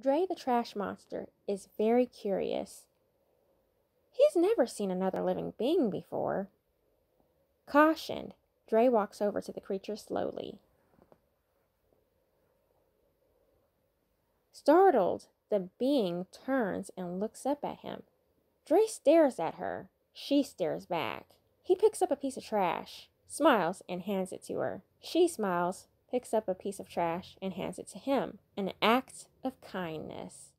Dre the trash monster is very curious. He's never seen another living being before. Cautioned, Dre walks over to the creature slowly. Startled, the being turns and looks up at him. Dre stares at her. She stares back. He picks up a piece of trash, smiles, and hands it to her. She smiles, picks up a piece of trash, and hands it to him. An act of kindness.